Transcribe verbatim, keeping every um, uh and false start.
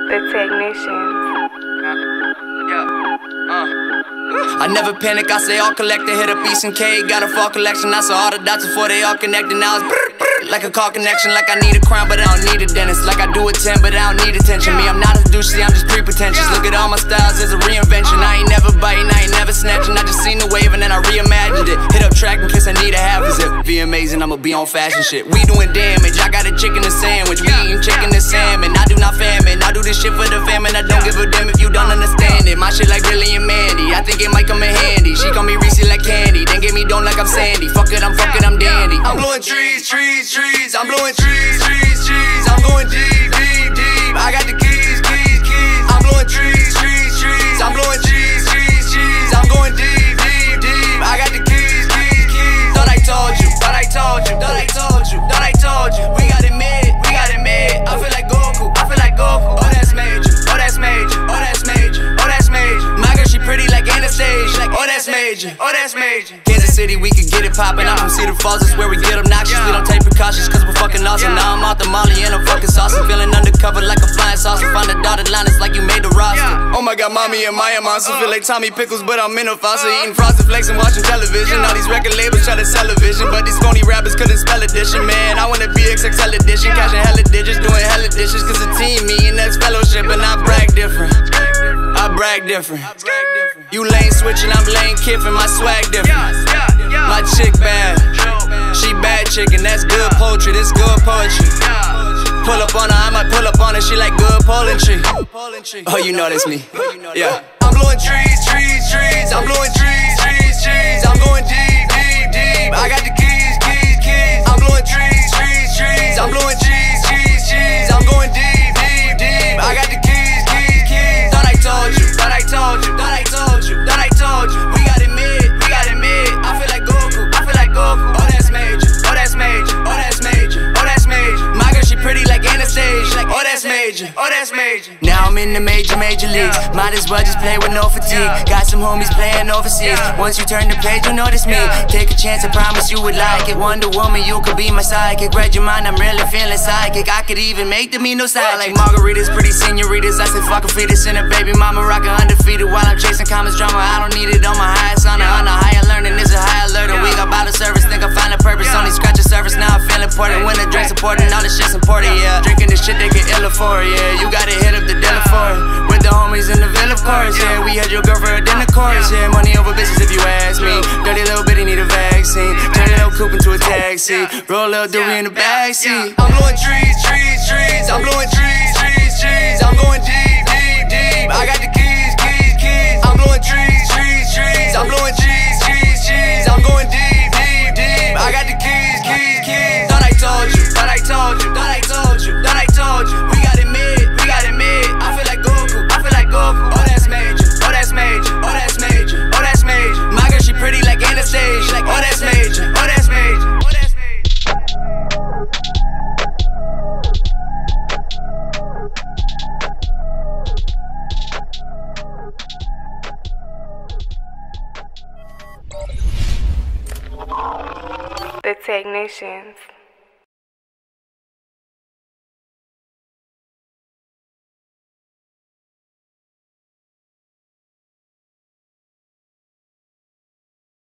The Technicians. I never panic, I say all collected, hit a piece and K. Got a fall collection, I saw all the dots before they all connected. Now it's brr, brr, like a car connection, like I need a crown, but I don't need a dentist. Like I do a ten, but I don't need attention. Me, I'm not a douche, see, I'm just pre-pretentious. Look at all my styles as a reinvention. I ain't never biting, I ain't never snatching. I just seen the wave and then I reimagined it. Hit up track in case I need a half a zip. Be amazing, I'ma be on fashion shit. We doing damage, I got a chicken and sandwich. We eating chicken and salmon, I do not famine. I do this shit for the famine, I don't give a damn if you don't understand it. My shit like Billy and Mandy, I think it might come in handy. She call me Reese like candy, then give me don't like I'm Sandy. Fuck it, I'm fucking, I'm dandy. I'm blowing trees, trees, trees. I'm blowing trees, trees, trees. I'm going deep, deep, deep. I got the keys, keys, keys. I'm blowing trees, trees, trees. I'm blowing cheese, cheese, cheese. I'm going deep, deep, deep. I got the keys, keys, keys. Thought I told you, thought I told you, thought I told you, thought I told you. We got it made, we got it made. I feel like Goku, I feel like Goku. Oh, that's major, oh, that's major, oh, that's major, oh, that's major. My girl, she pretty like Anastasia. Oh, that's major, oh, that's major. Kansas City, we could get it poppin'. I'm from Cedar Falls, that's where we get obnoxious. We don't take precautions, cause we're fucking awesome. Now I'm out the molly and I'm fucking saucy. Feeling undercover like a flying saucer. Find a dotted line, it's like you made the roster. Oh my god, mommy and Maya monster. Feel like Tommy Pickles, but I'm in a faucet. Eating frosted flakes and watching television. All these record labels try to sell a vision, but these phony rappers couldn't spell edition. Man, I wanna be X X L edition. Cashing hella digits, doing hella dishes. Cause the team, me and that's fellowship. And I brag different, I brag different. You lane switching, I'm lane kiffin', my swag different. My chick bad, she bad chicken, that's good poetry, this good poetry. Pull up on her, I might pull up on her, she like good poetry. Oh, you know that's me, yeah. I'm blowing trees, trees, trees. I'm blowing trees, trees, trees. I'm going deep, deep, deep. I got the keys, keys, keys. I'm blowing trees, trees, trees. I'm blowing cheese, cheese, cheese. I'm going deep, deep, deep. I got the keys, keys, keys. Thought I told you, thought I told you, thought I told you, thought I told you. We got it mid, we got it mid. I feel like Goku, I feel like Goku. Oh, that's major, oh, that's major, oh, that's major, oh, that's major. My girl, she pretty like Anastasia. Oh, that's major, oh, that's major. Now I'm in the major, major leagues. Might as well just play with no fatigue. Got some homies playing overseas. Once you turn the page, you notice me. Take a chance, I promise you would like it. Wonder Woman, you could be my sidekick. Read your mind, I'm really feeling psychic. I could even make them no side like margaritas, pretty senoritas. I said fuck a fetus and a baby mama rockin' undefeated while I'm chasing commas drama. I don't need it on my highest honor. On the higher learning is a high alert. We got bottle service, think I find a purpose. Only scratch the surface, now I feel important. When the drink's important, all this shit's important, yeah. Drinking this shit, they get ill for it, yeah. You gotta hit up the dealer for it. With the homies in the villa, of course, yeah. We had your girl for a dinner course, yeah. Money over bitches if you ask me. Dirty little bitty need a vaccine. Turn a little coupe into a taxi. Roll a little doobie in the backseat. I'm blowing trees, trees, trees. I'm blowing trees, trees, trees. I'm going deep, deep, deep. I got the keys, keys, keys. I'm blowing trees, trees, trees. I'm blowing cheese, cheese, cheese. I'm going deep, deep, deep. I got the keys, keys, keys. Thought I told you, thought I told you, thought I told you, thought I told you. We got it mid, we got it mid. I feel like Goku, I feel like Goku. Oh, that's major, oh, that's major, oh, that's major, oh, that's major. My girl, she pretty like Anastasia. Like, oh, that's major, oh, that's major, oh, that's major. The Technicians.